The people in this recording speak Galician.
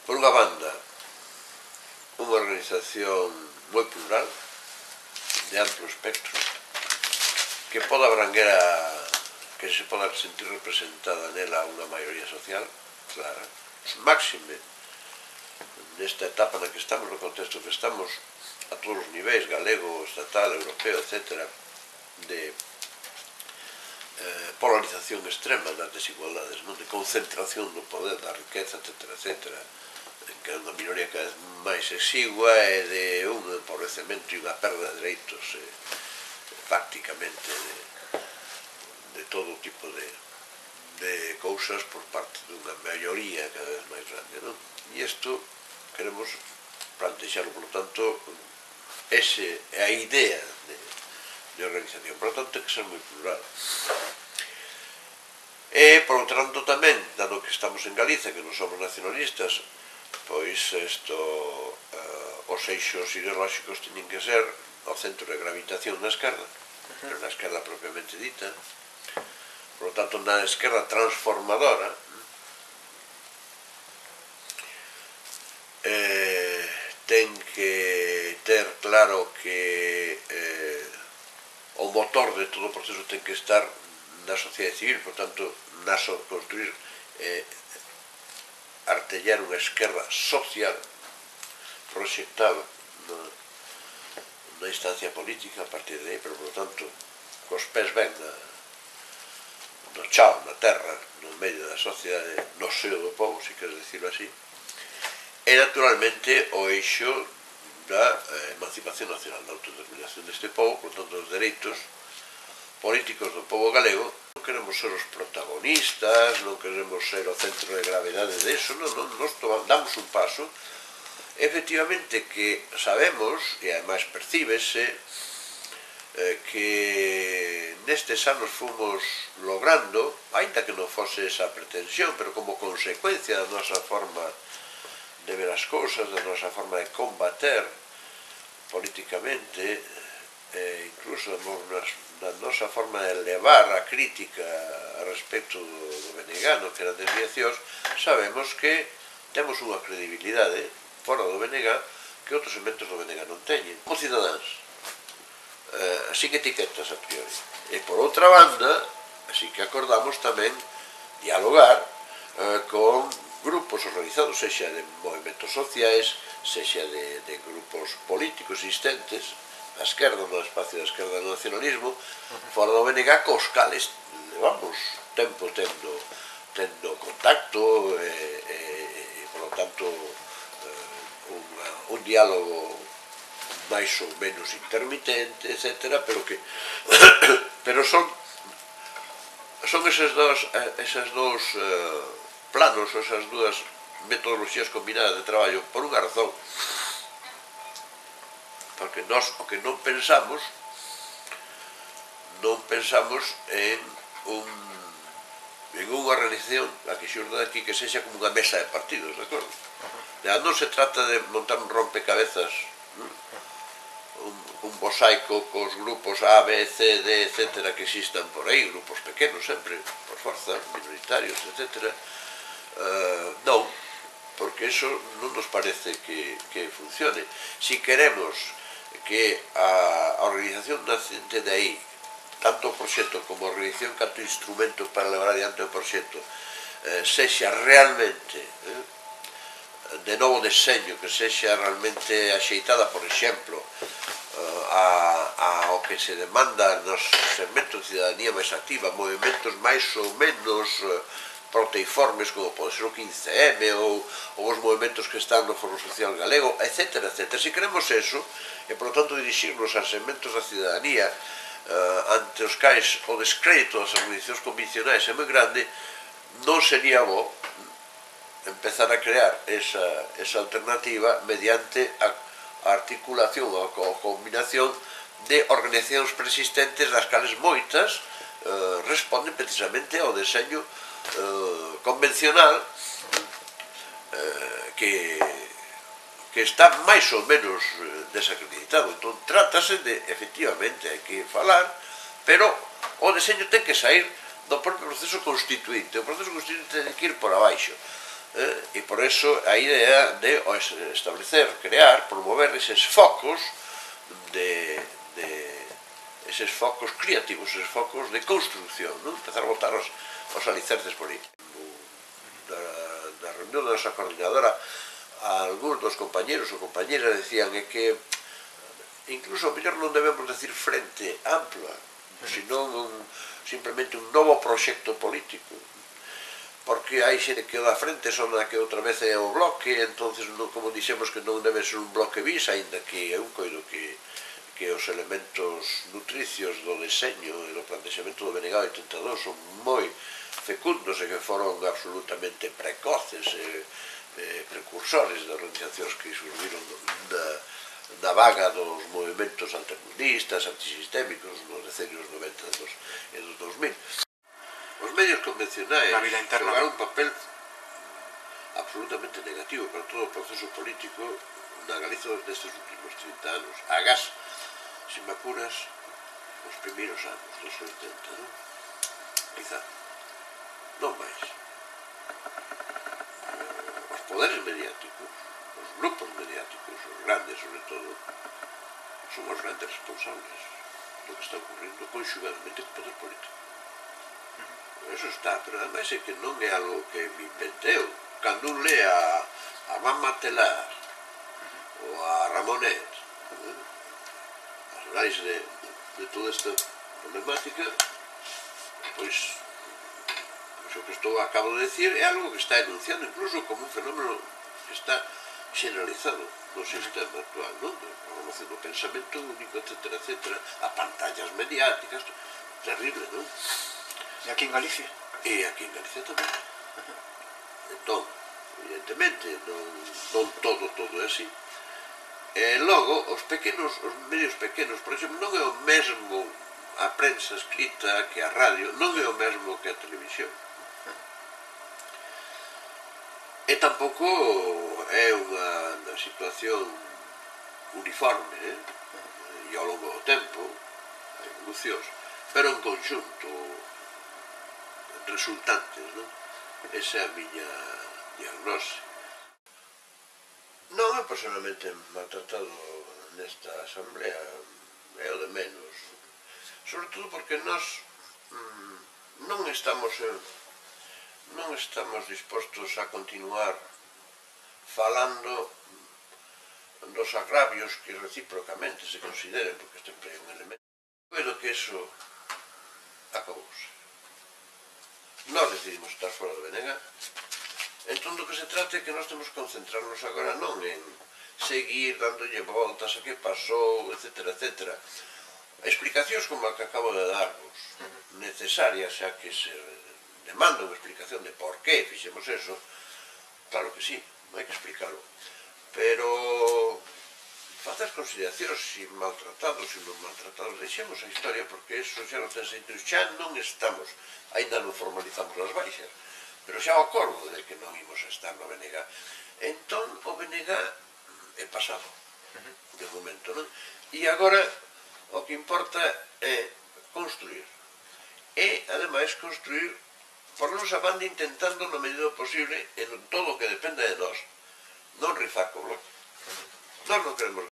por unha banda, unha organización moi plural, de amplo espectro, que poda abranguer que se poda sentir representada nela unha maioría social clara, máxime nesta etapa na que estamos, no contexto que estamos, a todos os niveis, galego, estatal, europeo, etc., de polarización extrema das desigualdades, de concentración do poder, da riqueza, etc., en que é unha minoría cada vez máis exigua e de un empobrecemento e unha perda de dereitos prácticamente de todo tipo de cousas por parte dunha maioría cada vez máis grande, non? E isto queremos plantexarlo, por lo tanto, esa é a idea de organización, por lo tanto, ten que ser moi plural. E, por outro tanto, tamén, dado que estamos en Galicia, que non somos nacionalistas, pois os eixos ideolóxicos teñen que ser o centro de gravitación na esquerda, pero na esquerda propiamente dita, por lo tanto, na esquerda transformadora, ten que ter claro que o motor de todo o proceso ten que estar na sociedade civil, por tanto, construir artellar unha esquerda social proxectada na instancia política a partir de aí, pero, por tanto, cos pés ben no chao, na terra, no medio da sociedade, no seo do povo, se queres dicirlo así, e, naturalmente, o eixo da emancipación nacional, da autodeterminación deste povo, por tanto, os dereitos políticos do povo galego. Non queremos ser os protagonistas, non queremos ser o centro de gravedade deso, non, nos damos un paso, efectivamente, que sabemos, e ademais percíbese, que nestes anos fomos logrando, aínda que non fose esa pretensión, pero como consecuencia da nosa forma de ver as cousas, da nosa forma de combater políticamente, incluso da nosa forma de levar a crítica a respecto do BNG, que eran desviacións, sabemos que temos unha credibilidade fora do BNG que outros elementos do BNG non teñen. Como cidadáns, sin etiquetas a priori. E por outra banda, así que acordamos tamén dialogar con grupos organizados, sexa de movimentos sociais, sexa de grupos políticos existentes, a esquerda, no espacio da esquerda do nacionalismo, fora do BNG, cos cales levamos tempo tendo contacto e, por lo tanto, un diálogo máis ou menos intermitente, etc., pero son eses dous planos, esas dúas metodoloxías combinadas de traballo, por unha razón, porque nós o que non pensamos en unha organización, a que xurda aquí, que sexa como unha mesa de partidos, de acordo? Non se trata de montar un rompecabezas, un mosaico cos grupos A, B, C, D, etc., que existan por aí, grupos pequenos sempre, por forza, minoritarios, etc., non, porque iso non nos parece que funcione. Si queremos que a organización nacente de aí, tanto o proxecto como a organización canto instrumento para levar adiante o proxecto, sexa realmente de novo deseño, que sexa realmente axeitada, por exemplo, ao que se demanda nos segmentos de cidadanía máis activa, movimentos máis ou menos proteiformes, como pode ser o 15M ou os movimentos que están no Foro Social Galego, etc. Si queremos eso, e, por lo tanto, dirixirnos a segmentos da cidadanía ante os cais o descrédito das organizacións convencionais é moi grande, non sería bo empezar a crear esa alternativa mediante a articulación ou a combinación de organizacións persistentes, das cales moitas responden precisamente ao deseño convencional que está máis ou menos desacreditado. Entón, trátase de, efectivamente, hai que falar, pero o deseño ten que sair do propio proceso constituinte. O proceso constituinte ten que ir por abaixo. E por eso a idea de establecer, crear, promover eses focos eses focos creativos, eses focos de construcción, non? Empezar a botar os alicerces por aí. Na reunión da nosa coordinadora, algúns dos compañeros ou compañeras decían que incluso ao mellor non debemos decir frente ampla, senón simplemente un novo proxecto político, porque hai xente que o da frente son a que outra vez é o bloque, entonces como dixemos que non debe ser un bloque bis, aínda que eu coido que os elementos nutricios do deseño e do plantexamento do BNG 82 son moi fecundos e que foron absolutamente precoces e precursores das organizacións que surgiron da vaga dos movimentos altermundistas, antisistémicos nos decenios 90 e dos 2000. Os medios convencionais xogaron un papel absolutamente negativo para todo o proceso político na Galiza destes últimos 30 anos. Agás, se me apuras, os primeiros anos dos 80, non? Quizá, non máis. Os poderes mediáticos, os grupos mediáticos, os grandes sobre todo, son os grandes responsables do que está ocurrindo conxugadamente co poder político. Eso está, pero ademais é que non é algo que me inventeu. Cando un lea a Mama Telar ou a Ramonet, as análise de toda esta problemática, pois o que acabo de decir é algo que está enunciando incluso como un fenómeno que está generalizado no sistema actual, non? A promoción do pensamento único, etcétera, etcétera, a pantallas mediáticas, terrible, non? E aquí en Galicia? E aquí en Galicia tamén. Entón, evidentemente, non todo é así. E logo, os medios pequenos, por exemplo, non é o mesmo a prensa escrita que a radio, non é o mesmo que a televisión. E tampouco é unha situación uniforme, e ao longo do tempo, hai evolucións, pero en conxunto resultantes, non? Esa é a miña diagnose. Non é personalmente maltratado nesta asamblea, é o de menos. Sobre todo porque nós non estamos dispostos a continuar falando dos agravios que recíprocamente se consideren, porque sempre é un elemento. Coido que iso acabouse. Nós decidimos estar fora do BNG, entón do que se trata é que nós temos que concentrarnos agora non en seguir dándolle voltas a que pasou, etcétera, etcétera. Explicacións como a que acabo de darvos, necesarias xa que se demanda unha explicación de por que fixemos eso, claro que sí, hai que explicarlo, pero facer consideracións se maltratados e non maltratados, deixemos a historia porque eso xa non ten sentido, xa non estamos, ainda non formalizamos as baixas, pero xa o acordo de que non imos estar no BNG. Entón o BNG é pasado, de momento, non? E agora o que importa é construir, e ademais construir por nosa banda intentando na medida posible en todo o que dependa de nós non rifar co bloque. Nós non queremos